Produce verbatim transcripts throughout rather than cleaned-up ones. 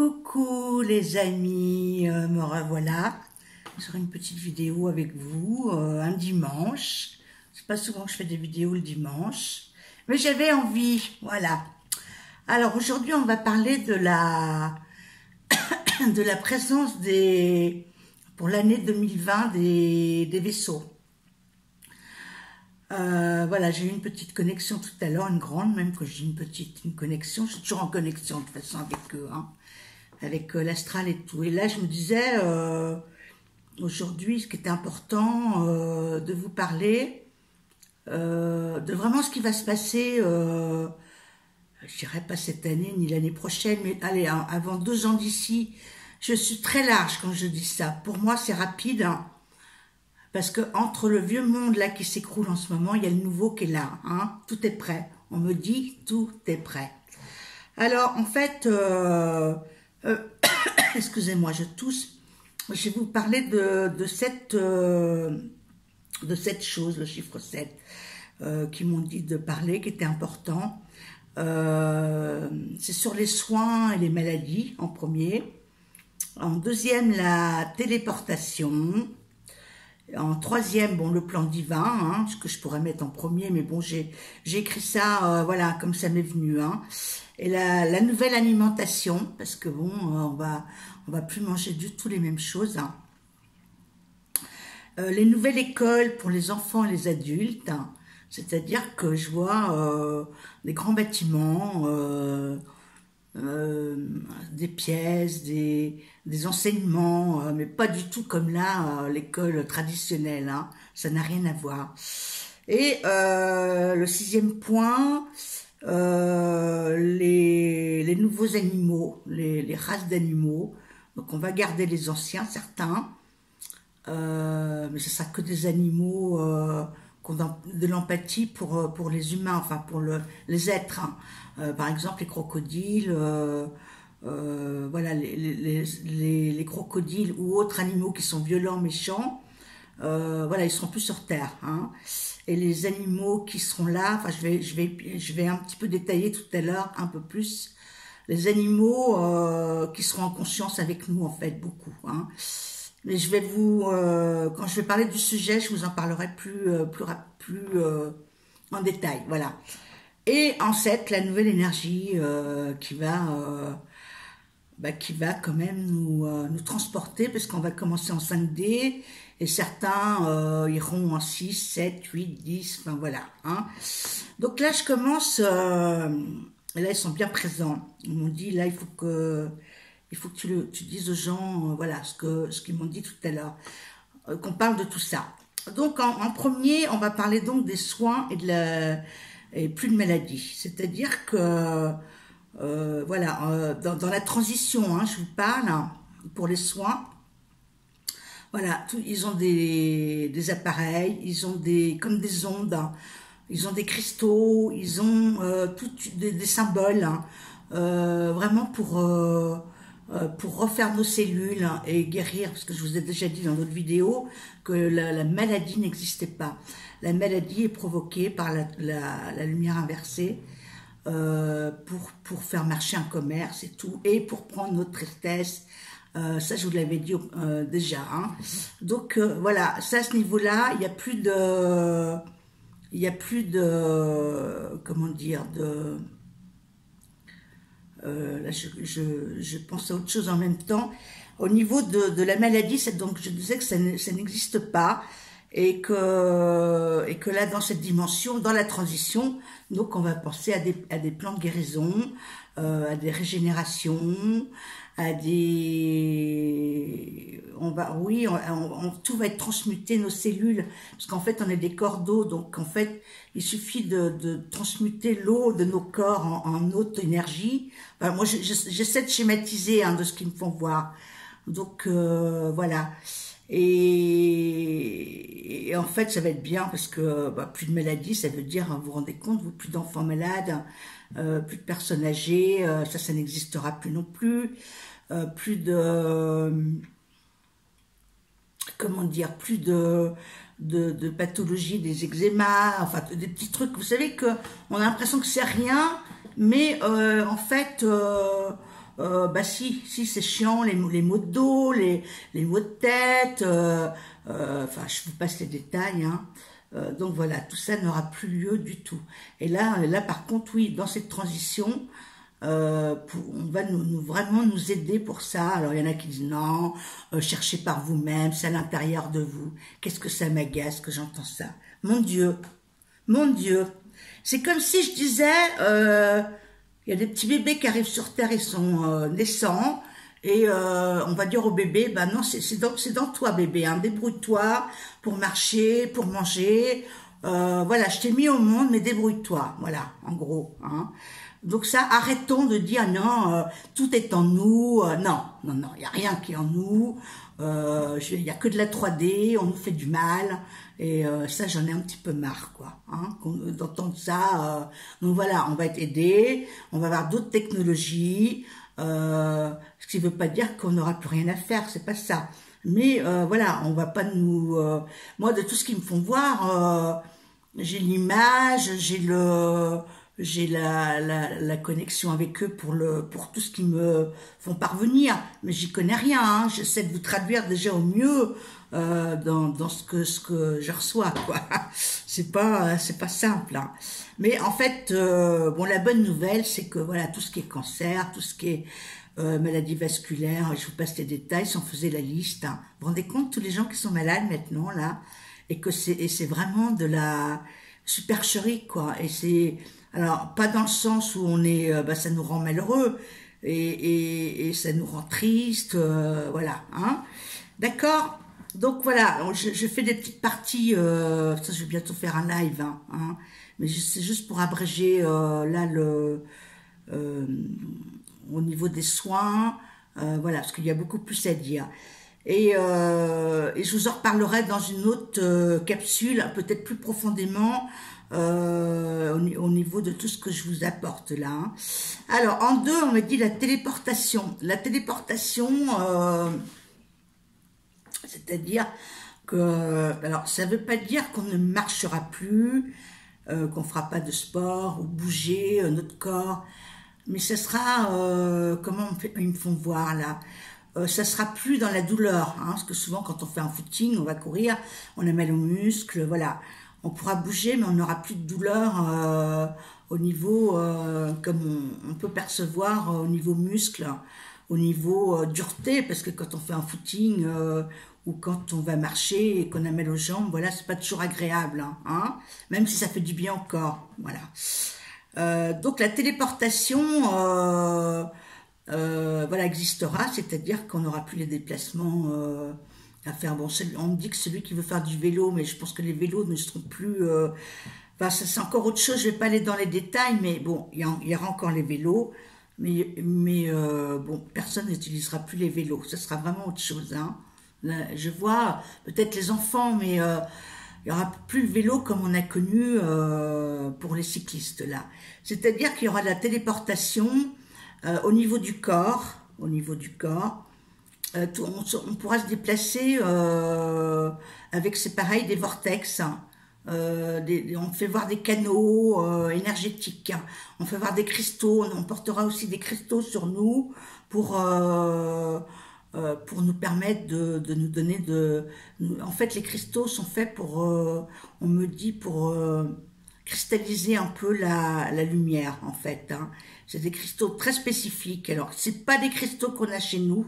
Coucou les amis, euh, me revoilà sur une petite vidéo avec vous, euh, un dimanche. C'est pas souvent que je fais des vidéos le dimanche, mais j'avais envie, voilà. Alors aujourd'hui on va parler de la de la présence des pour l'année deux mille vingt des, des vaisseaux. Euh, voilà, j'ai eu une petite connexion tout à l'heure, une grande même, que j'ai une petite une connexion, je suis toujours en connexion de toute façon avec eux, hein, avec euh, l'astral et tout. Et là, je me disais, euh, aujourd'hui, ce qui était important euh, de vous parler, euh, de vraiment ce qui va se passer, euh, je dirais pas cette année ni l'année prochaine, mais allez, hein, avant deux ans d'ici. Je suis très large quand je dis ça. Pour moi, c'est rapide, hein. Parce que entre le vieux monde là qui s'écroule en ce moment, il y a le nouveau qui est là, hein. Tout est prêt. On me dit tout est prêt. Alors en fait, euh, euh, excusez-moi, je tousse. Je vais vous parler de, de cette euh, de cette chose, le chiffre sept, euh, qui m'ont dit de parler, qui était important. Euh, c'est sur les soins et les maladies en premier. En deuxième, la téléportation. En troisième, bon, le plan divin, hein, ce que je pourrais mettre en premier, mais bon, j'ai j'ai écrit ça, euh, voilà, comme ça m'est venu, hein. Et la, la nouvelle alimentation, parce que bon, euh, on va on va plus manger du tout les mêmes choses, hein. Euh, les nouvelles écoles pour les enfants et les adultes, hein. C'est-à-dire que je vois euh, des grands bâtiments, euh, Euh, des pièces, des, des enseignements, euh, mais pas du tout comme là, euh, l'école traditionnelle, hein, ça n'a rien à voir. Et euh, le sixième point, euh, les, les nouveaux animaux, les, les races d'animaux. Donc on va garder les anciens, certains, euh, mais ce sera que des animaux euh, qui ont de l'empathie pour, pour les humains, enfin pour le, les êtres, hein. Euh, par exemple les crocodiles, euh, euh, voilà, les, les, les, les crocodiles ou autres animaux qui sont violents, méchants, euh, voilà, ils seront plus sur Terre, hein. Et les animaux qui seront là, enfin je vais, je vais, je vais un petit peu détailler tout à l'heure un peu plus, les animaux euh, qui seront en conscience avec nous en fait, beaucoup, hein. Mais je vais vous, euh, quand je vais parler du sujet, je vous en parlerai plus, euh, plus, plus euh, en détail, voilà. Et en sept, la nouvelle énergie euh, qui va, euh, bah, qui va quand même nous, euh, nous transporter, parce qu'on va commencer en cinq D, et certains euh, iront en six, sept, huit, dix, enfin voilà, hein. Donc là, je commence, euh, et là, ils sont bien présents. Ils m'ont dit, là, il faut que, il faut que tu, le, tu dises aux gens, euh, voilà, ce que, ce qu'ils m'ont dit tout à l'heure, euh, qu'on parle de tout ça. Donc, en, en premier, on va parler donc des soins et de la... et plus de maladies. C'est-à-dire que, euh, voilà, euh, dans, dans la transition, hein, je vous parle, hein, pour les soins, voilà, tout, ils ont des, des appareils, ils ont des, comme des ondes, hein, ils ont des cristaux, ils ont euh, tout, des, des symboles, hein, euh, vraiment pour, euh, pour refaire nos cellules, hein, et guérir, parce que je vous ai déjà dit dans d'autres vidéos que la, la maladie n'existait pas. La maladie est provoquée par la, la, la lumière inversée euh, pour, pour faire marcher un commerce et tout, et pour prendre notre tristesse. Euh, ça, je vous l'avais dit euh, déjà, hein. Donc, euh, voilà, ça, à ce niveau-là, il n'y a plus de... Il n'y a plus de... Comment dire, de... Euh, là, je, je, je pense à autre chose en même temps. Au niveau de, de la maladie, c'est donc je disais que ça n'existe pas, et que, et que là, dans cette dimension, dans la transition, donc on va penser à des, à des plans de guérison, euh, à des régénérations, à des... On va, oui, on, on, tout va être transmuté, nos cellules, parce qu'en fait, on est des corps d'eau, donc en fait, il suffit de, de transmuter l'eau de nos corps en, en haute énergie. Enfin, moi, j'essaie de schématiser, hein, de ce qu'ils me font voir. Donc, euh, voilà. Et, et en fait, ça va être bien, parce que bah, plus de maladies, ça veut dire, vous vous rendez compte, vous, plus d'enfants malades, euh, plus de personnes âgées, euh, ça, ça n'existera plus non plus. Euh, plus de... Euh, comment dire, plus de, de, de pathologie des eczémas, enfin des petits trucs. Vous savez que on a l'impression que c'est rien, mais euh, en fait, euh, euh, bah si, si c'est chiant, les, les maux de dos, les, les maux de tête, euh, euh, enfin je vous passe les détails, hein. Euh, donc voilà, tout ça n'aura plus lieu du tout. Et là, là par contre, oui, dans cette transition, euh, pour, on va nous, nous, vraiment nous aider pour ça. Alors il y en a qui disent non, euh, cherchez par vous-même, c'est à l'intérieur de vous. Qu'est-ce que ça m'agace que j'entends ça. Mon Dieu, mon Dieu, c'est comme si je disais, euh, il y a des petits bébés qui arrivent sur Terre, ils sont euh, naissants, et euh, on va dire au bébé, ben non, c'est dans, dans toi bébé, hein, débrouille-toi pour marcher, pour manger, euh, voilà, je t'ai mis au monde, mais débrouille-toi, voilà, en gros. Hein. Donc ça, arrêtons de dire non, euh, tout est en nous, euh, non, non, non, il n'y a rien qui est en nous, euh, il n'y a que de la trois D, on nous fait du mal, et euh, ça j'en ai un petit peu marre, quoi, hein, d'entendre ça. Euh, donc voilà, on va être aidé, on va avoir d'autres technologies, euh, ce qui ne veut pas dire qu'on n'aura plus rien à faire, c'est pas ça. Mais euh, voilà, on va pas nous... Euh, moi, de tout ce qu'ils me font voir, euh, j'ai l'image, j'ai le... J'ai la, la, la connexion avec eux pour, le, pour tout ce qu'ils me font parvenir, mais j'y connais rien. Hein. J'essaie de vous traduire déjà au mieux euh, dans, dans ce que ce que je reçois, quoi. C'est pas c'est pas simple. Hein. Mais en fait, euh, bon, la bonne nouvelle, c'est que voilà, tout ce qui est cancer, tout ce qui est euh, maladie vasculaire, je vous passe les détails, si on faisait la liste. Hein. Vous vous rendez compte tous les gens qui sont malades maintenant là, et que c'est et c'est vraiment de la supercherie, quoi. Et c'est alors, pas dans le sens où on est, euh, bah, ça nous rend malheureux et, et, et ça nous rend triste, euh, voilà, hein. D'accord. Donc voilà, je, je fais des petites parties, euh, ça je vais bientôt faire un live, hein, hein, mais c'est juste pour abréger euh, là le, euh, au niveau des soins, euh, voilà, parce qu'il y a beaucoup plus à dire. Et, euh, et je vous en reparlerai dans une autre euh, capsule, peut-être plus profondément, euh, au, au niveau de tout ce que je vous apporte là. Hein. Alors, en deux, on m'a dit la téléportation. La téléportation, euh, c'est-à-dire que... Alors, ça ne veut pas dire qu'on ne marchera plus, euh, qu'on ne fera pas de sport ou bouger euh, notre corps, mais ça sera... Euh, comment on fait, ils me font voir là Euh, ça sera plus dans la douleur, hein, parce que souvent quand on fait un footing, on va courir, on a mal aux muscles, voilà. On pourra bouger, mais on n'aura plus de douleur euh, au niveau, euh, comme on, on peut percevoir euh, au niveau muscle, au niveau euh, dureté, parce que quand on fait un footing euh, ou quand on va marcher et qu'on a mal aux jambes, voilà, c'est pas toujours agréable, hein, hein, même si ça fait du bien au corps, voilà. Euh, donc la téléportation... Euh, Euh, voilà, existera, c'est-à-dire qu'on n'aura plus les déplacements euh, à faire. Bon, on me dit que celui qui veut faire du vélo, mais je pense que les vélos ne seront plus... Euh, enfin, ça c'est encore autre chose, je ne vais pas aller dans les détails, mais bon, il y, en, il y aura encore les vélos, mais, mais euh, bon, personne n'utilisera plus les vélos, ce sera vraiment autre chose. Hein. Là, je vois peut-être les enfants, mais euh, il n'y aura plus le vélo comme on a connu euh, pour les cyclistes, là. C'est-à-dire qu'il y aura de la téléportation... Euh, au niveau du corps, au niveau du corps, euh, tout, on, on pourra se déplacer euh, avec, c'est pareil, des vortex. Hein. Euh, des, on fait voir des canaux euh, énergétiques. Hein. On fait voir des cristaux. On portera aussi des cristaux sur nous pour euh, euh, pour nous permettre de, de nous donner de. En fait, les cristaux sont faits pour. Euh, on me dit pour. Euh, cristalliser un peu la, la lumière, en fait. Hein. C'est des cristaux très spécifiques. Alors, c'est pas des cristaux qu'on a chez nous.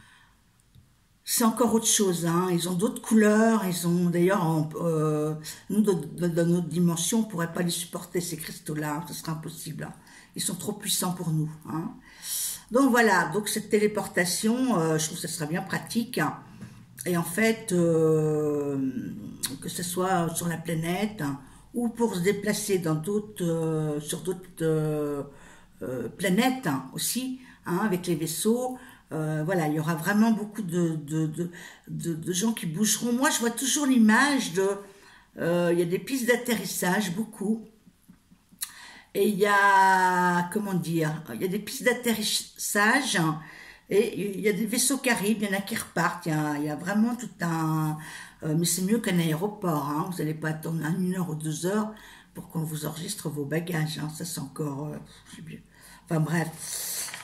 C'est encore autre chose. Hein. Ils ont d'autres couleurs. Ils ont, d'ailleurs, euh, nous, dans notre dimension, on pourrait pas les supporter, ces cristaux-là. Hein. Ce serait impossible. Hein. Ils sont trop puissants pour nous. Hein. Donc, voilà. Donc, cette téléportation, euh, je trouve que ça serait bien pratique. Hein. Et en fait, euh, que ce soit sur la planète... Hein, ou pour se déplacer dans d'autres, euh, sur d'autres euh, euh, planètes hein, aussi, hein, avec les vaisseaux. Euh, voilà, il y aura vraiment beaucoup de, de, de, de, de gens qui bougeront. Moi, je vois toujours l'image de... Euh, il y a des pistes d'atterrissage, beaucoup. Et il y a... Comment dire? Il y a des pistes d'atterrissage hein, et il y a des vaisseaux qui arrivent, il y en a qui repartent. Il y a, il y a vraiment tout un... Euh, mais c'est mieux qu'un aéroport, hein. Vous n'allez pas attendre une heure ou deux heures pour qu'on vous enregistre vos bagages, hein. Ça c'est encore... Euh, enfin bref.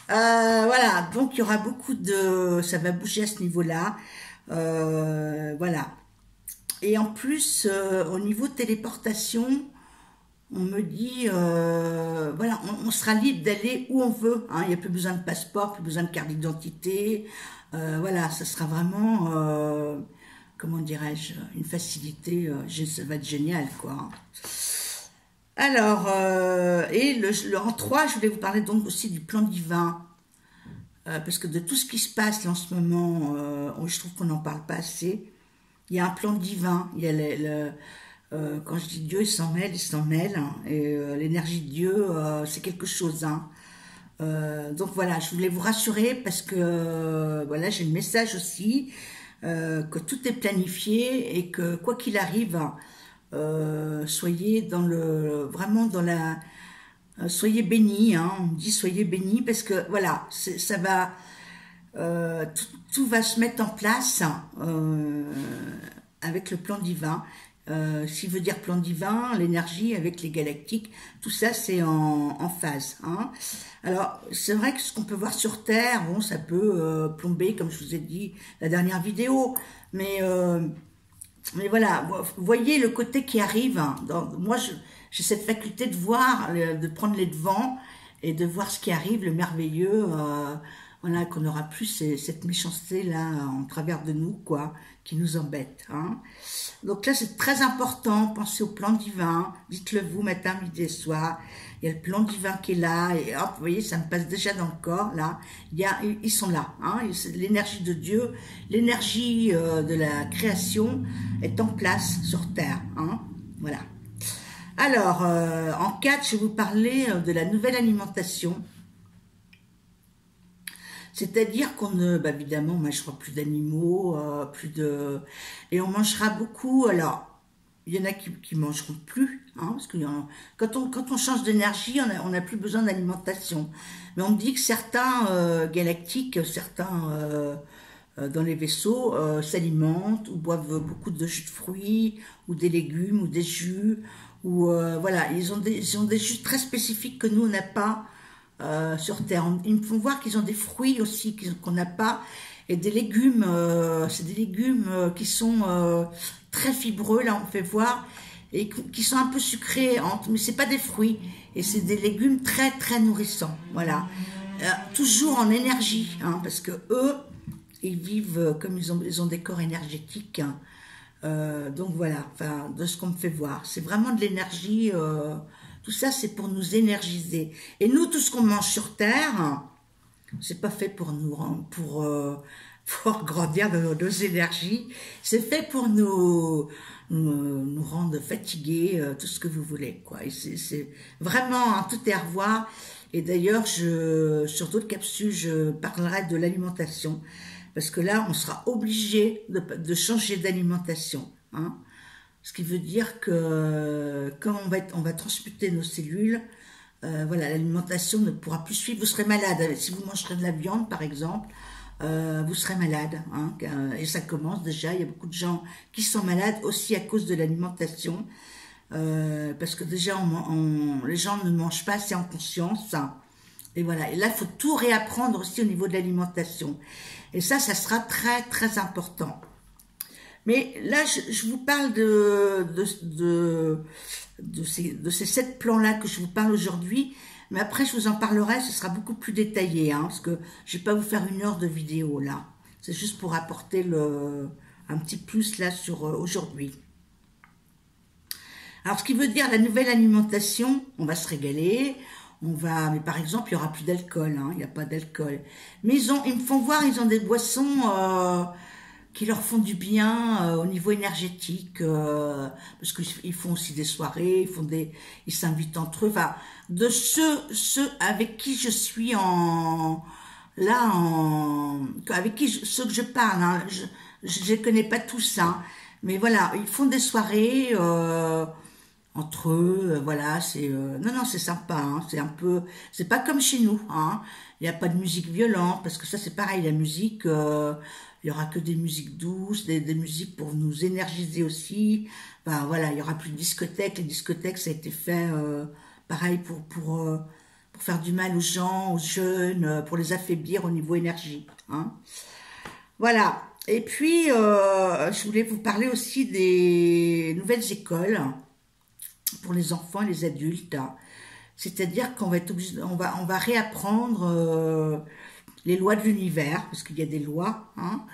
Euh, voilà, donc il y aura beaucoup de... Ça va bouger à ce niveau-là. Euh, voilà. Et en plus, euh, au niveau de téléportation, on me dit, euh, voilà, on, on sera libre d'aller où on veut. Hein. Il n'y a plus besoin de passeport, plus besoin de carte d'identité. Euh, voilà, ça sera vraiment, euh, comment dirais-je, une facilité. Euh, ça va être génial, quoi. Alors, euh, et le, le en trois, je voulais vous parler donc aussi du plan divin. Euh, parce que de tout ce qui se passe là, en ce moment, euh, je trouve qu'on n'en parle pas assez. Il y a un plan divin. Il y a le, le, euh, quand je dis Dieu, il s'en mêle, il s'en mêle. Hein, et euh, l'énergie de Dieu, euh, c'est quelque chose. Hein. Euh, donc voilà, je voulais vous rassurer parce que euh, voilà, j'ai le message aussi euh, que tout est planifié et que quoi qu'il arrive, euh, soyez dans le vraiment dans la euh, soyez bénis. Hein, on dit soyez bénis parce que voilà, ça va. Euh, tout, tout va se mettre en place euh, avec le plan divin. Euh, S'il veut dire plan divin, l'énergie avec les galactiques, tout ça c'est en, en phase. Hein. Alors c'est vrai que ce qu'on peut voir sur Terre, bon, ça peut euh, plomber, comme je vous ai dit la dernière vidéo, mais euh, mais voilà, vous voyez le côté qui arrive. Hein. Dans, moi, j'ai cette faculté de voir, de prendre les devants et de voir ce qui arrive, le merveilleux. Euh, voilà, qu'on n'aura plus ces, cette méchanceté-là en travers de nous, quoi, qui nous embête. Hein. Donc là, c'est très important, pensez au plan divin, dites-le vous, matin, midi et soir. Il y a le plan divin qui est là, et hop, vous voyez, ça me passe déjà dans le corps, là. Il y a, ils sont là, hein, l'énergie de Dieu, l'énergie euh, de la création est en place sur Terre. Hein. Voilà. Alors, euh, en quatre, je vais vous parler de la nouvelle alimentation. C'est-à-dire qu'on ne, bah évidemment, on ne mangera plus d'animaux, euh, plus de... Et on mangera beaucoup, alors, il y en a qui ne mangeront plus, hein, parce que quand on, quand on change d'énergie, on n'a plus besoin d'alimentation. Mais on me dit que certains euh, galactiques, certains euh, euh, dans les vaisseaux, euh, s'alimentent ou boivent beaucoup de jus de fruits, ou des légumes, ou des jus, ou euh, voilà, ils ont, des, ils ont des jus très spécifiques que nous, on n'a pas. Euh, sur Terre. Ils me font voir qu'ils ont des fruits aussi qu'on n'a pas et des légumes. Euh, c'est des légumes euh, qui sont euh, très fibreux. Là, on fait voir et qui sont un peu sucrés, mais c'est pas des fruits et c'est des légumes très très nourrissants. Voilà, euh, toujours en énergie, hein, parce que eux, ils vivent comme ils ont, ils ont des corps énergétiques. Hein. Euh, donc voilà, enfin de ce qu'on me fait voir, c'est vraiment de l'énergie. Euh, Tout ça, c'est pour nous énergiser. Et nous, tout ce qu'on mange sur Terre, c'est pas fait pour nous, pour, euh, pour grandir de nos, nos énergies. C'est fait pour nous, nous, nous rendre fatigués, euh, tout ce que vous voulez, quoi. Et c'est vraiment, hein, tout est à revoir. Et d'ailleurs, je, sur d'autres capsules, je parlerai de l'alimentation. Parce que là, on sera obligé de, de changer d'alimentation, hein. Ce qui veut dire que quand on va, être, on va transmuter nos cellules, euh, voilà, l'alimentation ne pourra plus suivre. Vous serez malade. Si vous mangerez de la viande, par exemple, euh, vous serez malade. Hein, et ça commence déjà. Il y a beaucoup de gens qui sont malades aussi à cause de l'alimentation. Euh, parce que déjà, on, on, les gens ne mangent pas assez en conscience. Hein, et voilà. Et là, il faut tout réapprendre aussi au niveau de l'alimentation. Et ça, ça sera très, très important. Mais là, je, je vous parle de, de, de, de, ces, de ces sept plans-là que je vous parle aujourd'hui. Mais après, je vous en parlerai, ce sera beaucoup plus détaillé. Hein, parce que je ne vais pas vous faire une heure de vidéo, là. C'est juste pour apporter le, un petit plus, là, sur euh, aujourd'hui. Alors, ce qui veut dire la nouvelle alimentation, on va se régaler. On va, mais par exemple, il n'y aura plus d'alcool. Hein, il n'y a pas d'alcool. Mais ils, ont, ils me font voir, ils ont des boissons... Euh, qui leur font du bien euh, au niveau énergétique, euh, parce qu'ils font aussi des soirées, ils font des, ils s'invitent entre eux. Enfin, de ceux, ceux avec qui je suis en, là, en, avec qui je, ceux que je parle, hein, je, je les connais pas tous, hein, mais voilà, ils font des soirées euh, entre eux, euh, voilà, c'est, euh, non, non, c'est sympa, hein, c'est un peu, c'est pas comme chez nous, hein. Il n'y a pas de musique violente, parce que ça c'est pareil, la musique. Euh, Il y aura que des musiques douces, des, des musiques pour nous énergiser aussi. Ben voilà, il y aura plus de discothèques. Les discothèques, ça a été fait euh, pareil pour pour euh, pour faire du mal aux gens, aux jeunes, pour les affaiblir au niveau énergie. Hein. Voilà. Et puis, euh, je voulais vous parler aussi des nouvelles écoles pour les enfants et les adultes. C'est-à-dire qu'on va être obligé, on va, on va réapprendre euh, les lois de l'univers, parce qu'il y a des lois, hein,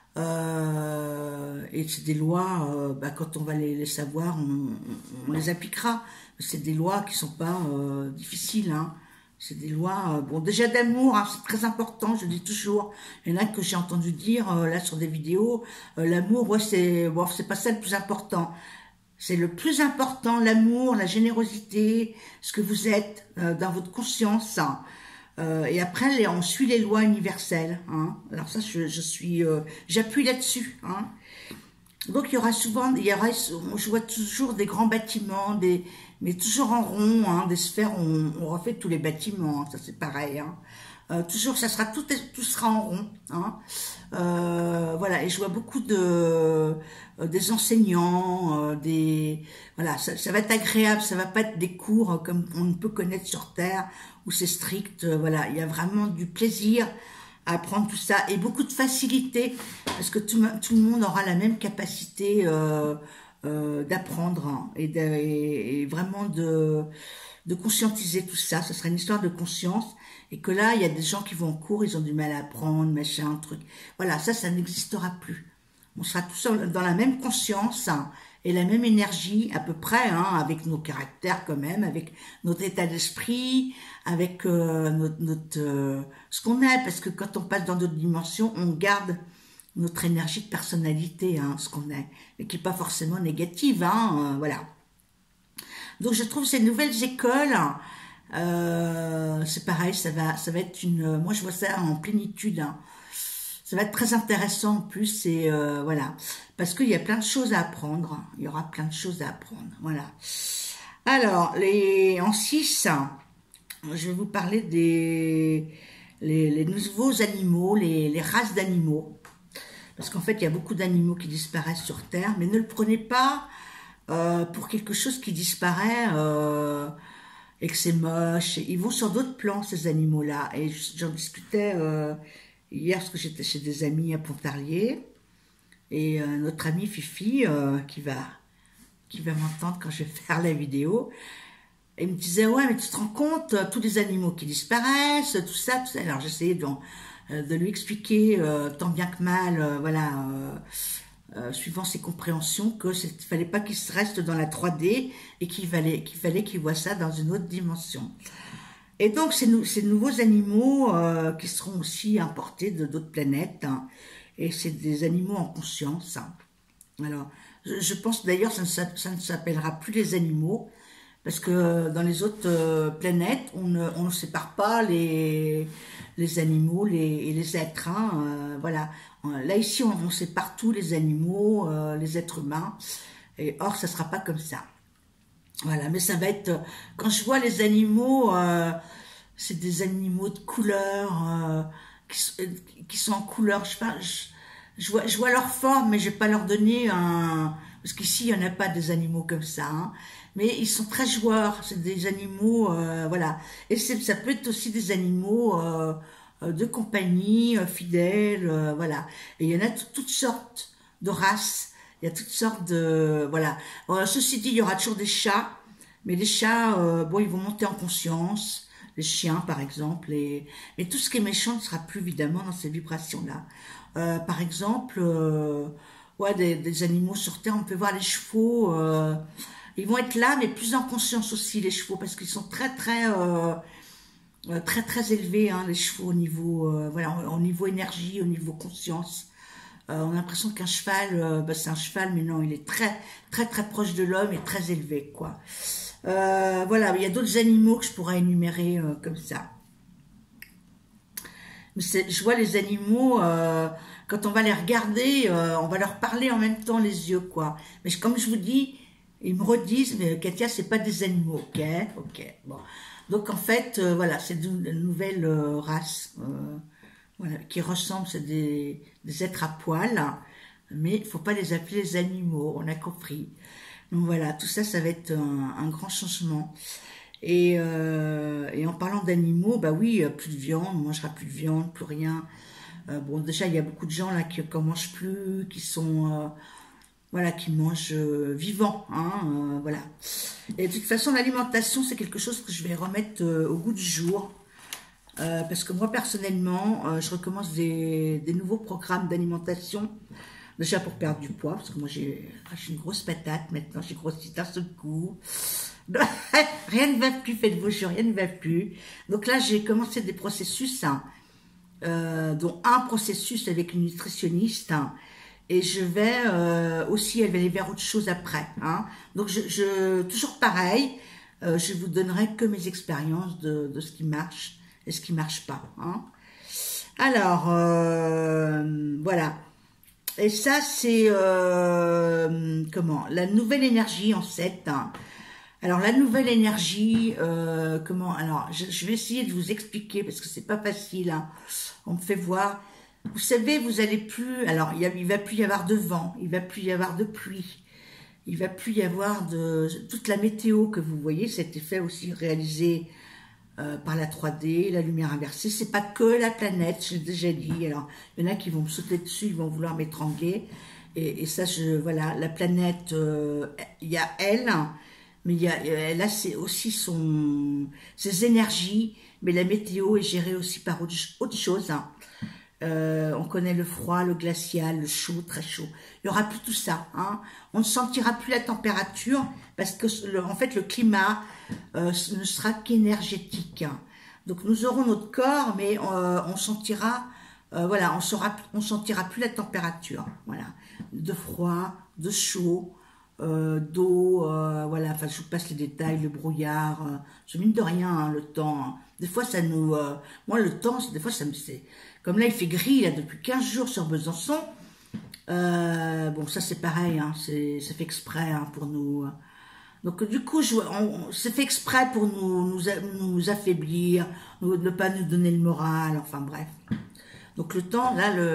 euh, et c'est des lois, euh, bah, quand on va les, les savoir, on, on les appliquera. C'est des lois qui sont pas euh, difficiles, hein. C'est des lois, euh, bon, déjà d'amour, hein, c'est très important, je dis toujours. Il y en a que j'ai entendu dire, euh, là, sur des vidéos, euh, l'amour, ouais, c'est bon, c'est pas ça le plus important. C'est le plus important, l'amour, la générosité, ce que vous êtes euh, dans votre conscience. Hein. Euh, et après, les, on suit les lois universelles. Hein. Alors ça, je, je suis, euh, j'appuie là-dessus. Hein. Donc il y aura souvent, il y aura, je vois toujours des grands bâtiments, des, mais toujours en rond, hein, des sphères. On, on refait tous les bâtiments, hein, ça c'est pareil. Hein. Euh, toujours, ça sera tout, tout sera en rond. Hein. Euh, voilà, et je vois beaucoup de euh, des enseignants, euh, des voilà, ça, ça va être agréable, ça va pas être des cours euh, comme on peut connaître sur Terre où c'est strict. Euh, voilà, il y a vraiment du plaisir à apprendre tout ça et beaucoup de facilité parce que tout, tout le monde aura la même capacité euh, euh, d'apprendre hein, et, de, et, et vraiment de de conscientiser tout ça. Ce sera une histoire de conscience. Et que là, il y a des gens qui vont en cours, ils ont du mal à apprendre, machin, truc. Voilà, ça, ça n'existera plus. On sera tous dans la même conscience hein, et la même énergie, à peu près, hein, avec nos caractères quand même, avec notre état d'esprit, avec euh, notre, notre euh, ce qu'on est. Parce que quand on passe dans d'autres dimensions, on garde notre énergie de personnalité, hein, ce qu'on est, et qui n'est pas forcément négative. Hein, euh, voilà. Donc, je trouve ces nouvelles écoles... Euh, c'est pareil, ça va, ça va être une. Moi, je vois ça en plénitude. Hein. Ça va être très intéressant en plus, et euh, voilà, parce qu'il y a plein de choses à apprendre. Il y aura plein de choses à apprendre. Voilà. Alors, les en six, je vais vous parler des les, les nouveaux animaux, les, les races d'animaux, parce qu'en fait, il y a beaucoup d'animaux qui disparaissent sur Terre, mais ne le prenez pas euh, pour quelque chose qui disparaît. Euh, et que c'est moche, ils vont sur d'autres plans ces animaux-là, et j'en discutais euh, hier parce que j'étais chez des amis à Pontarlier, et euh, notre amie Fifi, euh, qui va qui va m'entendre quand je vais faire la vidéo, elle me disait, ouais mais tu te rends compte, tous les animaux qui disparaissent, tout ça, tout ça. Alors j'essayais de, de lui expliquer euh, tant bien que mal, euh, voilà, euh, Euh, suivant ses compréhensions, que il fallait pas qu'il se reste dans la trois D et qu'il fallait qu'il fallait qu'il voit ça dans une autre dimension. Et donc ces, ces nouveaux animaux euh, qui seront aussi importés de d'autres planètes, hein, et c'est des animaux en conscience. Hein. Alors, je, je pense d'ailleurs ça, ça ne s'appellera plus les animaux parce que dans les autres euh, planètes, on ne, on ne sépare pas les les animaux les, et les êtres. Hein, euh, voilà. Là, ici, on, on sépare tous les animaux, euh, les êtres humains. Et or, ça ne sera pas comme ça. Voilà, mais ça va être... Quand je vois les animaux, euh, c'est des animaux de couleur, euh, qui, qui sont en couleur. Je, sais pas, je, je, vois, je vois leur forme, mais je ne vais pas leur donner un... Parce qu'ici, il n'y en a pas des animaux comme ça. Hein. Mais ils sont très joueurs. C'est des animaux... Euh, voilà. Et ça peut être aussi des animaux... Euh, de compagnie, euh, fidèles, euh, voilà. Et il y en a toutes sortes de races, il y a toutes sortes de... Voilà. Euh, ceci dit, il y aura toujours des chats, mais les chats, euh, bon, ils vont monter en conscience, les chiens par exemple, et, mais tout ce qui est méchant ne sera plus évidemment dans ces vibrations-là. Euh, par exemple, euh, ouais, des, des animaux sur Terre, on peut voir les chevaux, euh, ils vont être là, mais plus en conscience aussi, les chevaux, parce qu'ils sont très très... Euh, Euh, très très élevé hein, les chevaux au niveau euh, voilà au niveau énergie, au niveau conscience. Euh, on a l'impression qu'un cheval euh, bah, c'est un cheval, mais non, il est très très très proche de l'homme et très élevé quoi. Euh, voilà, il y a d'autres animaux que je pourrais énumérer euh, comme ça. Mais je vois les animaux euh, quand on va les regarder, euh, on va leur parler en même temps les yeux quoi. Mais comme je vous dis, ils me redisent, mais Katia, c'est pas des animaux, ok, ok, bon. Donc en fait, euh, voilà, c'est une nouvelle euh, race, euh, voilà, qui ressemble, c'est des, des êtres à poil, hein, mais il faut pas les appeler les animaux, on a compris. Donc voilà, tout ça, ça va être un, un grand changement. Et, euh, et en parlant d'animaux, bah oui, plus de viande, on ne mangera plus de viande, plus rien. Euh, bon, déjà, il y a beaucoup de gens là qui n'en mangent plus, qui sont, euh, voilà, qui mangent euh, vivant, hein, euh, voilà. Et de toute façon, l'alimentation, c'est quelque chose que je vais remettre euh, au goût du jour. Euh, parce que moi, personnellement, euh, je recommence des, des nouveaux programmes d'alimentation. Déjà pour perdre du poids, parce que moi, j'ai une grosse patate maintenant, j'ai grossi d'un seul coup. Rien ne va plus, faites vos jeux, rien ne va plus. Donc là, j'ai commencé des processus, hein, euh, dont un processus avec une nutritionniste, hein, et je vais euh, aussi aller vers autre chose après. Hein. Donc, je, je, toujours pareil, euh, je vous donnerai que mes expériences de, de ce qui marche et ce qui marche pas. Hein. Alors, euh, voilà. Et ça, c'est, euh, comment, la nouvelle énergie en sept. Hein. Alors, la nouvelle énergie, euh, comment, alors, je, je vais essayer de vous expliquer parce que c'est pas facile. Hein. On me fait voir. Vous savez, vous allez plus, alors il, y a, il va plus y avoir de vent, il va plus y avoir de pluie, il va plus y avoir de toute la météo que vous voyez, cet effet aussi réalisé euh, par la trois D, la lumière inversée. C'est pas que la planète, j'ai déjà dit. Alors il y en a qui vont me sauter dessus, ils vont vouloir m'étrangler. Et, et ça, je, voilà, la planète, euh, il y a elle, mais il y a, elle a ses, aussi son, ses énergies, mais la météo est gérée aussi par autre, autre chose. Hein. Euh, on connaît le froid, le glacial, le chaud, très chaud. Il n'y aura plus tout ça. Hein. On ne sentira plus la température parce que, le, en fait, le climat euh, ne sera qu'énergétique. Hein. Donc, nous aurons notre corps, mais euh, on sentira, euh, voilà, on saura, on sentira plus la température. Voilà, de froid, de chaud, euh, d'eau, euh, voilà. Enfin, je vous passe les détails, le brouillard. Euh, je mine de rien, hein, le temps. Hein. Des fois, ça nous, euh, moi, le temps, des fois, ça me, c'est comme là, il fait gris là depuis quinze jours sur Besançon. Euh, bon, ça c'est pareil, hein, c'est fait exprès hein, pour nous. Donc du coup, c'est fait exprès pour nous, nous, nous affaiblir, nous, ne pas nous donner le moral. Enfin bref. Donc le temps, là, le,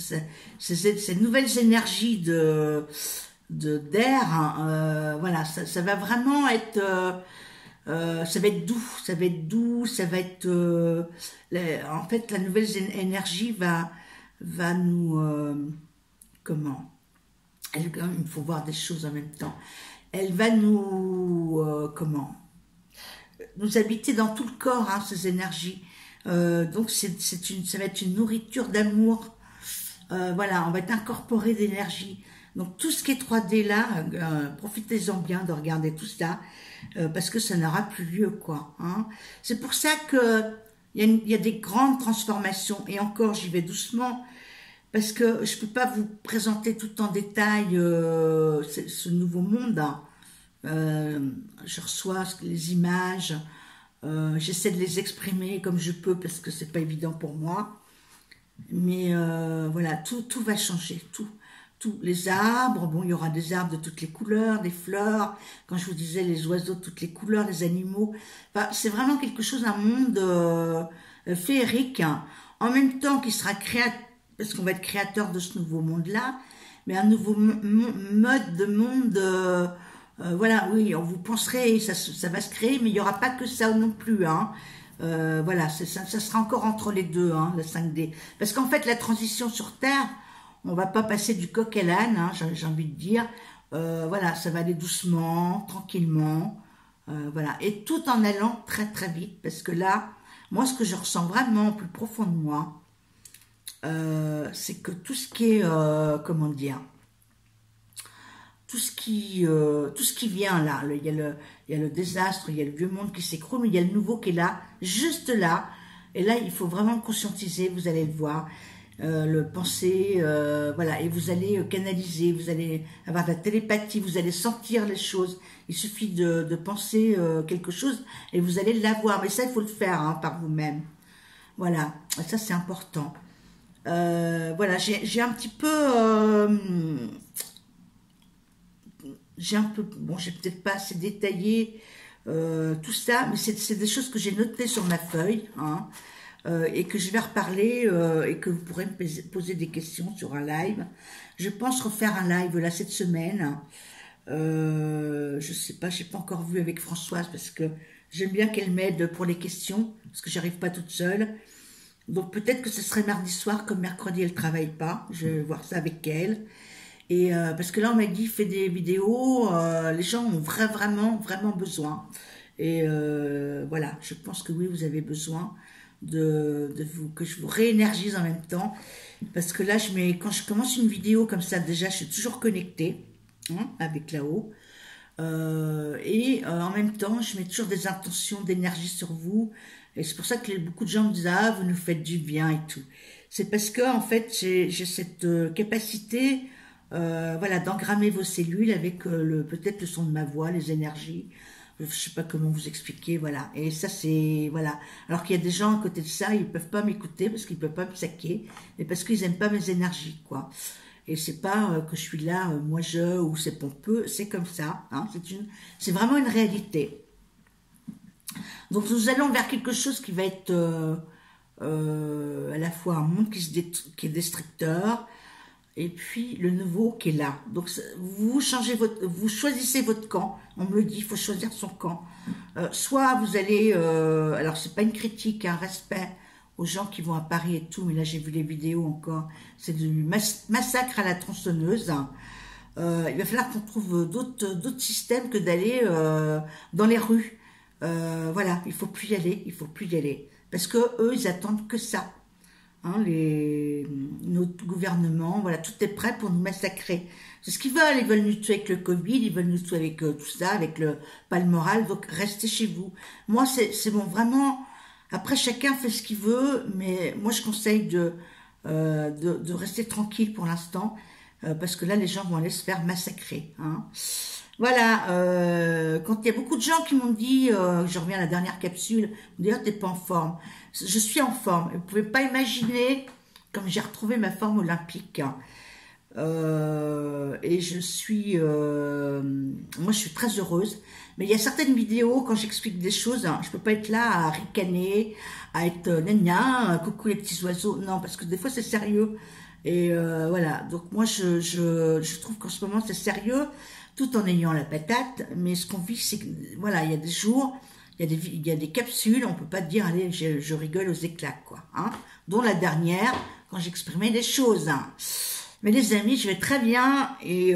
ces nouvelles énergies de d'air, hein, euh, voilà, ça, ça va vraiment être. Euh, Euh, ça va être doux, ça va être doux, ça va être... Euh, les, en fait, la nouvelle énergie va, va nous... Euh, comment elle, il faut voir des choses en même temps. Elle va nous... Euh, comment nous habiter dans tout le corps, hein, ces énergies. Euh, donc, c'est, c'est une, ça va être une nourriture d'amour. Euh, voilà, on va être incorporé d'énergie. Donc, tout ce qui est trois D là, euh, profitez-en bien de regarder tout ça. Euh, parce que ça n'aura plus lieu, quoi. Hein. C'est pour ça que il y, y a des grandes transformations, et encore, j'y vais doucement, parce que je peux pas vous présenter tout en détail euh, ce, ce nouveau monde. Hein. Euh, je reçois les images, euh, j'essaie de les exprimer comme je peux, parce que c'est pas évident pour moi. Mais euh, voilà, tout, tout va changer, tout. Tous les arbres, bon, il y aura des arbres de toutes les couleurs, des fleurs, quand je vous disais les oiseaux de toutes les couleurs, les animaux, enfin, c'est vraiment quelque chose, un monde euh, féerique, hein. En même temps qu'il sera créateur, parce qu'on va être créateur de ce nouveau monde-là, mais un nouveau mode de monde, euh, euh, voilà, oui, on vous penserez, ça, ça va se créer, mais il n'y aura pas que ça non plus, hein. Euh, voilà, ça, ça sera encore entre les deux, hein, la cinq D. Parce qu'en fait, la transition sur Terre, on va pas passer du coq à l'âne, hein, j'ai envie de dire. Euh, voilà, ça va aller doucement, tranquillement. Euh, voilà, et tout en allant très très vite. Parce que là, moi, ce que je ressens vraiment au plus profond de moi, euh, c'est que tout ce qui est, euh, comment dire, tout ce qui, euh, tout ce qui vient là, le, il, y a le, il y a le désastre, il y a le vieux monde qui s'écroule, mais il y a le nouveau qui est là, juste là. Et là, il faut vraiment conscientiser, vous allez le voir. Euh, le penser, euh, voilà, et vous allez canaliser, vous allez avoir de la télépathie, vous allez sentir les choses. Il suffit de, de penser euh, quelque chose et vous allez l'avoir. Mais ça, il faut le faire hein, par vous-même. Voilà, et ça c'est important. Euh, voilà, j'ai un petit peu, euh, j'ai un peu, bon, j'ai peut-être pas assez détaillé euh, tout ça, mais c'est des choses que j'ai notées sur ma feuille, hein. Euh, et que je vais reparler euh, et que vous pourrez me poser des questions sur un live. Je pense refaire un live là cette semaine. Euh, je sais pas, j'ai pas encore vu avec Françoise parce que J'aime bien qu'elle m'aide pour les questions, parce que j'arrive pas toute seule. Donc peut-être que ce serait mardi soir, comme mercredi elle travaille pas. Je vais voir ça avec elle. Et euh, parce que là on m'a dit fais des vidéos, euh, les gens ont vra- vraiment vraiment besoin. Et euh, voilà, je pense que oui, vous avez besoin de, de vous que je vous réénergise en même temps. Parce que là, je mets, quand je commence une vidéo comme ça, déjà, je suis toujours connectée hein, avec là-haut. Euh, et euh, en même temps, je mets toujours des intentions d'énergie sur vous. Et c'est pour ça que les- beaucoup de gens me disent, ah, vous nous faites du bien et tout. C'est parce que, en fait, j'ai j'ai cette euh, capacité, euh, voilà, d'engrammer vos cellules avec euh, le peut-être le son de ma voix, les énergies. Je sais pas comment vous expliquer, voilà. Et ça, c'est, voilà. Alors qu'il y a des gens à côté de ça, ils peuvent pas m'écouter parce qu'ils peuvent pas me saquer, mais parce qu'ils aiment pas mes énergies, quoi. Et c'est pas euh, que je suis là, euh, moi je, ou c'est pompeux, c'est comme ça. Hein, c'est une, c'est vraiment une réalité. Donc nous allons vers quelque chose qui va être euh, euh, à la fois un monde qui, se dé- qui est destructeur, et puis le nouveau qui est là. Donc vous changez votre, vous choisissez votre camp. On me le dit, il faut choisir son camp. Euh, soit vous allez, euh, alors c'est pas une critique, un respect aux gens qui vont à Paris et tout, mais là j'ai vu les vidéos encore, c'est du mas- massacre à la tronçonneuse. Euh, il va falloir qu'on trouve d'autres d'autres systèmes que d'aller euh, dans les rues. Euh, voilà, il faut plus y aller, il faut plus y aller, parce que eux ils attendent que ça. Hein, les, notre gouvernement, voilà, tout est prêt pour nous massacrer. C'est ce qu'ils veulent, ils veulent nous tuer avec le Covid, ils veulent nous tuer avec euh, tout ça, avec le pas le moral, donc restez chez vous. Moi, c'est c'est bon, vraiment, après chacun fait ce qu'il veut, mais moi je conseille de, euh, de, de rester tranquille pour l'instant, euh, parce que là les gens vont aller se faire massacrer. Hein. Voilà, euh, quand il y a beaucoup de gens qui m'ont dit, euh, je reviens à la dernière capsule, d'ailleurs t'es pas en forme. Je suis en forme. Vous pouvez pas imaginer comme j'ai retrouvé ma forme olympique. Euh, et je suis, euh, moi je suis très heureuse. Mais il y a certaines vidéos quand j'explique des choses, hein, je peux pas être là à ricaner, à être euh, gna gna, coucou les petits oiseaux. Non, parce que des fois c'est sérieux. Et euh, voilà. Donc moi je, je, je trouve qu'en ce moment c'est sérieux, tout en ayant la patate. Mais ce qu'on vit, c'est que voilà, il y a des jours. Il y, a des, il y a des capsules, on peut pas dire, allez, je, je rigole aux éclats, quoi. Hein, dont la dernière, quand j'exprimais des choses. Hein. Mais les amis, je vais très bien et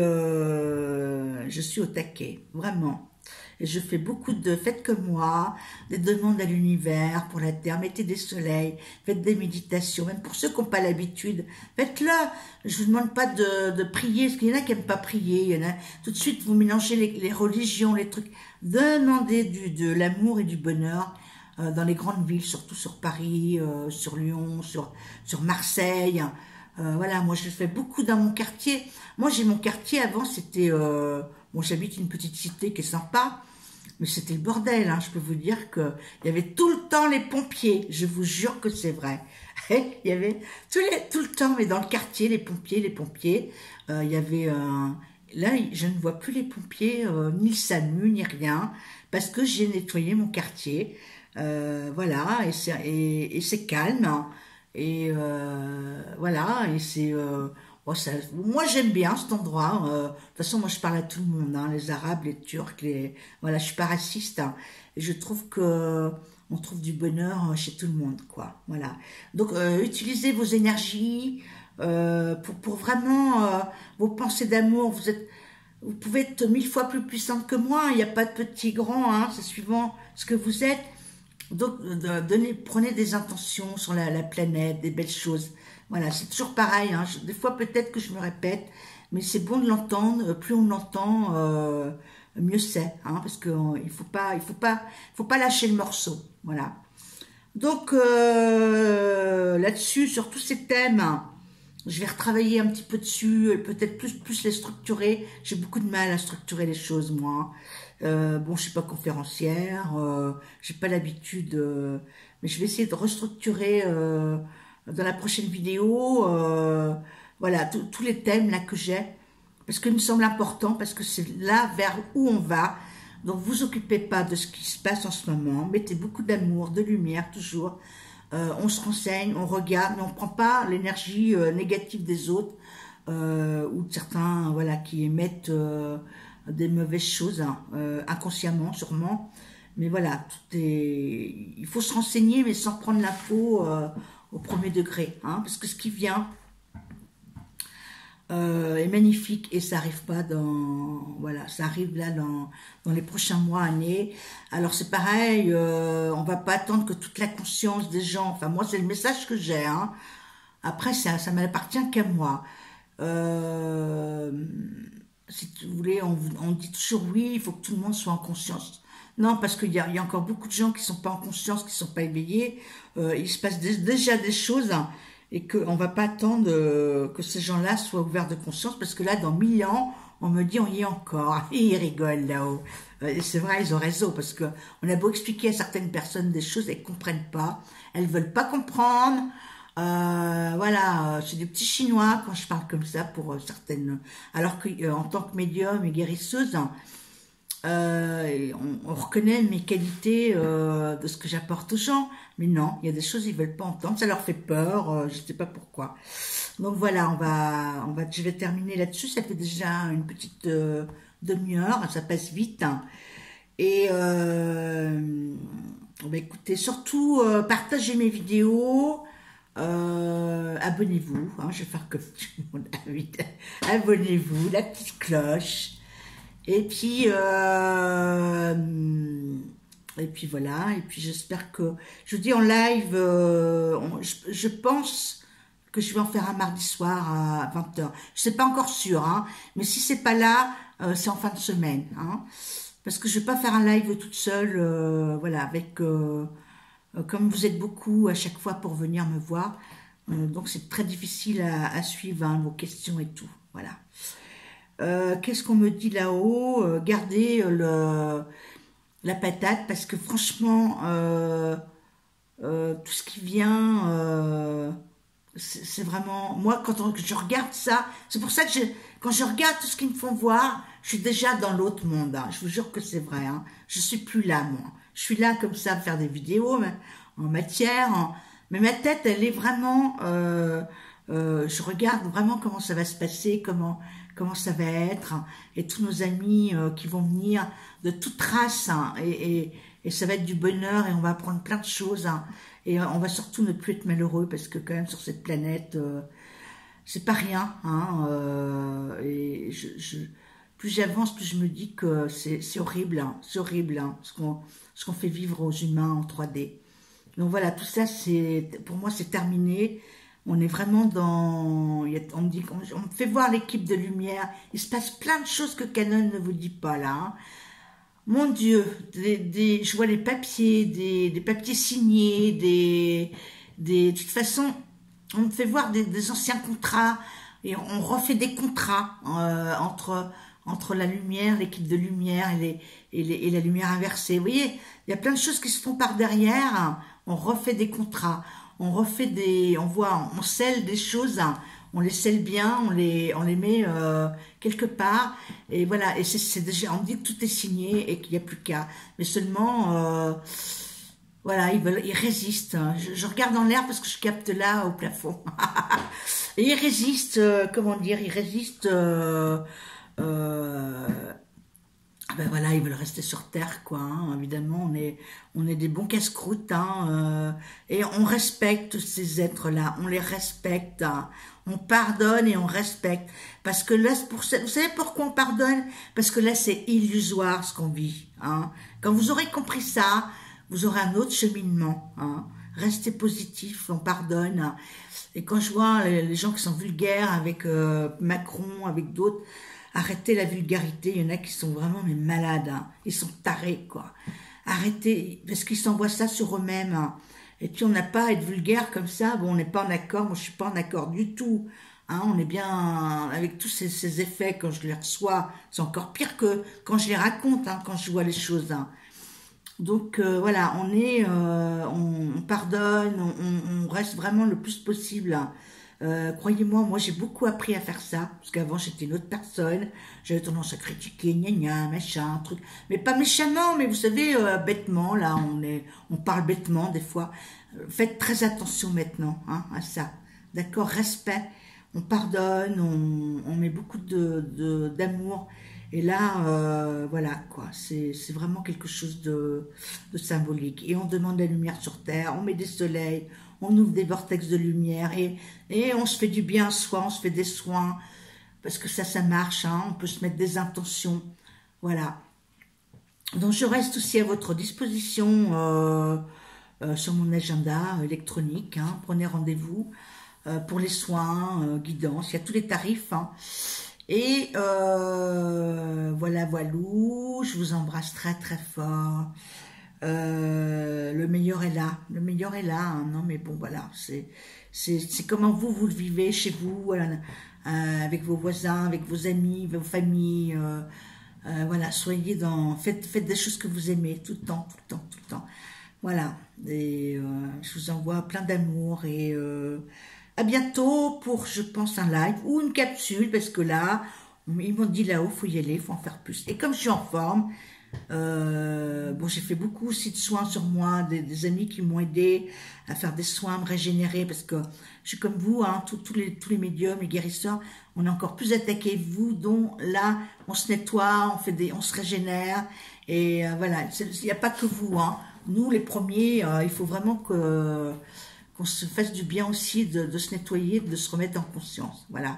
euh, je suis au taquet, vraiment. Et je fais beaucoup de faites comme moi, des demandes à l'univers pour la terre, mettez des soleils, faites des méditations, même pour ceux qui n'ont pas l'habitude, faites-le. Je vous demande pas de, de prier, parce qu'il y en a qui n'aiment pas prier, il y en a, tout de suite vous mélangez les, les religions, les trucs. Demandez du, de l'amour et du bonheur euh, dans les grandes villes, surtout sur Paris, euh, sur Lyon, sur, sur Marseille. Euh, voilà, moi je fais beaucoup dans mon quartier. Moi j'ai mon quartier avant, c'était... Euh, bon, j'habite une petite cité qui est sympa, mais c'était le bordel, hein. Je peux vous dire que il y avait tout le temps les pompiers. Je vous jure que c'est vrai. Il y avait tous les, tout le temps, mais dans le quartier, les pompiers, les pompiers. Euh, il y avait euh, là, je ne vois plus les pompiers, euh, ni le SAMU, ni rien, parce que j'ai nettoyé mon quartier. Euh, voilà, et c'est et, et c'est calme. Hein. Et euh, voilà, et c'est euh, bon, ça, moi j'aime bien cet endroit. Euh, de toute façon, moi je parle à tout le monde, hein, les Arabes, les Turcs, les voilà, je suis pas raciste. Hein, et je trouve que on trouve du bonheur chez tout le monde, quoi. Voilà. Donc euh, utilisez vos énergies euh, pour pour vraiment euh, vos pensées d'amour. Vous êtes, vous pouvez être mille fois plus puissante que moi. Il n'y a pas de petit grand, hein, c'est suivant ce que vous êtes. Donc, de, donnez, prenez des intentions sur la, la planète, des belles choses. Voilà, c'est toujours pareil. Hein. Je, des fois, peut-être que je me répète, mais c'est bon de l'entendre. Plus on l'entend, euh, mieux c'est. Hein, parce qu'il ne faut pas, il faut pas, faut pas lâcher le morceau. Voilà. Donc, euh, là-dessus, sur tous ces thèmes, je vais retravailler un petit peu dessus, peut-être plus, plus les structurer. J'ai beaucoup de mal à structurer les choses, moi. Euh, bon, je suis pas conférencière, euh, j'ai pas l'habitude, euh, mais je vais essayer de restructurer euh, dans la prochaine vidéo, euh, voilà, tous les thèmes là que j'ai, parce qu'il me semble important, parce que c'est là vers où on va. Donc, vous occupez pas de ce qui se passe en ce moment, mettez beaucoup d'amour, de lumière, toujours. Euh, on se renseigne, on regarde, mais on ne prend pas l'énergie euh, négative des autres euh, ou de certains voilà, qui émettent euh, des mauvaises choses, hein, euh, inconsciemment sûrement. mais voilà, tout est, il faut se renseigner, mais sans prendre l'info euh, au premier degré, hein, parce que ce qui vient euh, est magnifique et ça arrive pas dans, voilà, ça arrive là dans, dans les prochains mois, années. Alors c'est pareil, euh, on va pas attendre que toute la conscience des gens, enfin moi c'est le message que j'ai, hein. Après ça, ça m'appartient qu'à moi. Euh, si vous voulez, on, on dit toujours oui, il faut que tout le monde soit en conscience. Non, parce qu'il y a, il y a encore beaucoup de gens qui sont pas en conscience, qui sont pas éveillés. Euh, il se passe dé- déjà des choses, hein, et qu'on va pas attendre euh, que ces gens-là soient ouverts de conscience, parce que là, dans mille ans, on me dit on y est encore. Et ils rigolent là-haut. Euh, Et c'est vrai, ils ont raison, parce que on a beau expliquer à certaines personnes des choses, elles comprennent pas, elles veulent pas comprendre. Euh, voilà, euh, c'est des petits Chinois quand je parle comme ça pour euh, certaines. Alors que euh, en tant que médium et guérisseuse, euh, on, on reconnaît mes qualités euh, de ce que j'apporte aux gens, mais non, il y a des choses qu'ils veulent pas entendre, ça leur fait peur, euh, je sais pas pourquoi. Donc voilà, on va, on va, je vais terminer là-dessus. Ça fait déjà une petite euh, demi-heure, ça passe vite, hein. Et euh, bah écoutez, surtout euh, partagez mes vidéos. Euh, abonnez-vous, hein, je vais faire comme tout le monde. Abonnez-vous, la petite cloche. Et puis, euh, et puis voilà. Et puis j'espère que, je vous dis en live, euh, on- je, je pense que je vais en faire un mardi soir à vingt heures. Je sais pas encore sûr, hein, mais si c'est pas là, euh, c'est en fin de semaine, hein, parce que je vais pas faire un live toute seule, euh, voilà, avec, euh, euh, comme vous êtes beaucoup à chaque fois pour venir me voir, euh, donc c'est très difficile à, à suivre, hein, vos questions et tout, voilà. Euh, Qu'est-ce qu'on me dit là-haut? Euh, Gardez euh, le, la patate parce que franchement, euh, euh, tout ce qui vient, euh, c'est c'est vraiment... Moi, quand on- je regarde ça, c'est pour ça que je, quand je regarde tout ce qu'ils me font voir, je suis déjà dans l'autre monde, hein. Je vous jure que c'est vrai, hein. Je suis plus là, moi. Je suis là comme ça à faire des vidéos mais en matière, en- mais ma tête, elle est vraiment... euh, euh, je regarde vraiment comment ça va se passer, comment comment ça va être, hein. Et tous nos amis euh, qui vont venir de toute race, hein, et, et, et ça va être du bonheur et on va apprendre plein de choses, hein. Et euh, on va surtout ne plus être malheureux parce que quand même sur cette planète, euh, c'est pas rien, hein, euh, et je, je, plus j'avance, plus je me dis que c'est c'est horrible, hein, c'est horrible, hein, ce qu'on ce qu'on fait vivre aux humains en trois D. Donc voilà, tout ça, c'est pour moi, c'est terminé. On est vraiment dans... il y a- On me dit, on, on me fait voir l'équipe de lumière. Il se passe plein de choses que Canon ne vous dit pas là, hein. Mon Dieu, des, des- je vois les papiers, des, des papiers signés, des, des... De toute façon, on me fait voir des, des anciens contrats et on refait des contrats euh, entre, entre la lumière, l'équipe de lumière et, les, et, les- et la lumière inversée. Vous voyez, il y a plein de choses qui se font par derrière. On refait des contrats, on refait des... On voit, on scelle des choses, hein. On les scelle bien, on les, on les met euh, quelque part, et voilà, et c'est c'est déjà, on dit que tout est signé et qu'il n'y a plus qu'à, mais seulement, euh, voilà, ils veulent, ils résistent, hein. Je, je regarde en l'air parce que je capte là au plafond, et ils résistent, euh, comment dire, ils résistent, euh, euh, ben voilà, ils veulent rester sur Terre, quoi, hein. Évidemment, on est, on est des bons casse-croûtes, hein, euh, et on respecte ces êtres-là, on les respecte, hein. On pardonne et on respecte. Parce que là, pour, vous savez pourquoi on pardonne? Parce que là, c'est illusoire ce qu'on vit, hein. Quand vous aurez compris ça, vous aurez un autre cheminement, hein. Restez positif, on pardonne, hein. Et quand je vois les, les gens qui sont vulgaires avec euh, Macron, avec d'autres, arrêtez la vulgarité. Il y en a qui sont vraiment mais malades, hein. Ils sont tarés, quoi. Arrêtez, parce qu'ils s'envoient ça sur eux-mêmes, hein. Et puis on n'a pas à être vulgaire comme ça. Bon, on n'est pas en accord. Moi, je suis pas en accord du tout, hein. On est bien avec tous ces, ces effets quand je les reçois. C'est encore pire que quand je les raconte, hein, quand je vois les choses, hein. Donc euh, voilà, on est, euh, on, on pardonne, on, on reste vraiment le plus possible, hein. Euh, croyez-moi, moi j'ai beaucoup appris à faire ça, parce qu'avant j'étais une autre personne, j'avais tendance à critiquer, gna gna, machin, truc, mais pas méchamment, mais vous savez, euh, bêtement, là, on est, on parle bêtement des fois. Euh, faites très attention maintenant, hein, à ça, d'accord, respect, on pardonne, on, on met beaucoup de, de, d'amour, Et là, euh, voilà, quoi, c'est vraiment quelque chose de, de symbolique. Et on demande la lumière sur Terre, on met des soleils, on ouvre des vortex de lumière, et, et on se fait du bien à soi, on se fait des soins, parce que ça, ça marche, hein, on peut se mettre des intentions, voilà. Donc je reste aussi à votre disposition euh, euh, sur mon agenda électronique, hein, prenez rendez-vous euh, pour les soins, euh, guidance, il y a tous les tarifs, hein. Et euh, voilà, voilou, je vous embrasse très très fort. Euh, le meilleur est là, le meilleur est là, hein, non mais bon voilà, c'est c'est comment vous, vous le vivez chez vous, voilà, euh, avec vos voisins, avec vos amis, vos familles, euh, euh, voilà, soyez dans, faites, faites des choses que vous aimez tout le temps, tout le temps, tout le temps, voilà, et euh, je vous envoie plein d'amour et... Euh, à bientôt pour, je pense, un live ou une capsule, parce que là, ils m'ont dit là-haut, il faut y aller, il faut en faire plus. Et comme je suis en forme, euh, bon, j'ai fait beaucoup aussi de soins sur moi, des, des amis qui m'ont aidé à faire des soins, à me régénérer, parce que je suis comme vous, hein, tous les, tous les médiums, les guérisseurs, on est encore plus attaqués que vous, dont là, on se nettoie, on, fait des, on se régénère, et euh, voilà, il n'y a pas que vous, hein. Nous, les premiers, euh, il faut vraiment que... qu'on se fasse du bien aussi de, de se nettoyer, de se remettre en conscience. Voilà.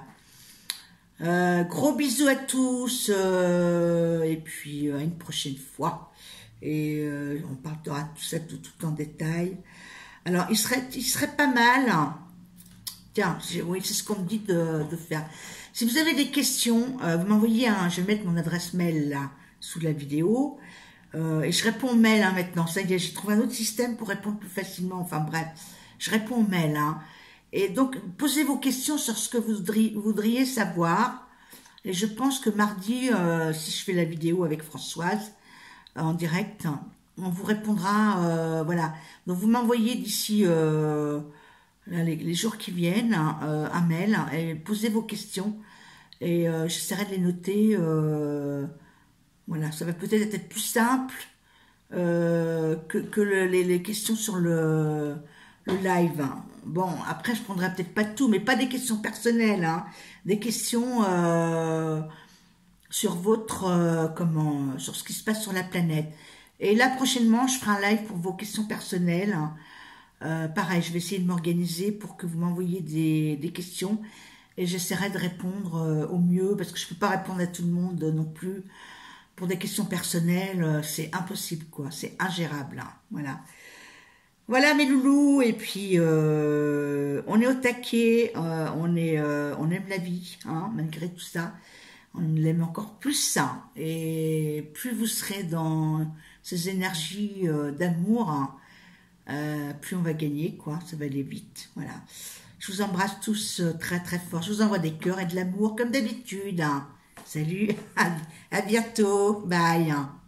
Euh, gros bisous à tous. Euh, et puis euh, à une prochaine fois. Et euh, on parlera de tout ça tout, tout en détail. Alors, il serait, il serait pas mal. Hein. Tiens, oui, c'est ce qu'on me dit de, de faire. Si vous avez des questions, euh, vous m'envoyez un... Je vais mettre mon adresse mail là, sous la vidéo. Euh, et je réponds au mail hein, maintenant. Ça y est, j'ai trouvé un autre système pour répondre plus facilement. Enfin bref. Je réponds aux mails, hein. Et donc, posez vos questions sur ce que vous voudriez, voudriez savoir. Et je pense que mardi, euh, si je fais la vidéo avec Françoise, euh, en direct, on vous répondra, euh, voilà. Donc, vous m'envoyez d'ici euh, les, les jours qui viennent, euh, un mail, et posez vos questions. Et euh, j'essaierai de les noter. Euh, voilà, ça va peut-être être plus simple euh, que, que le, les, les questions sur le... le live. Bon, après, je prendrai peut-être pas tout, mais pas des questions personnelles, hein. Des questions euh, sur votre, euh, comment, sur ce qui se passe sur la planète. Et là, prochainement, je ferai un live pour vos questions personnelles. Euh, pareil, je vais essayer de m'organiser pour que vous m'envoyiez des, des questions et j'essaierai de répondre euh, au mieux, parce que je ne peux pas répondre à tout le monde euh, non plus. Pour des questions personnelles, euh, c'est impossible, quoi. C'est ingérable, hein. Voilà. Voilà mes loulous, et puis euh, on est au taquet, euh, on, est, euh, on aime la vie, hein, malgré tout ça, on l'aime encore plus ça, et plus vous serez dans ces énergies euh, d'amour, hein, euh, plus on va gagner, quoi, ça va aller vite, voilà. Je vous embrasse tous euh, très très fort, je vous envoie des cœurs et de l'amour comme d'habitude, hein. Salut, à, à bientôt, bye.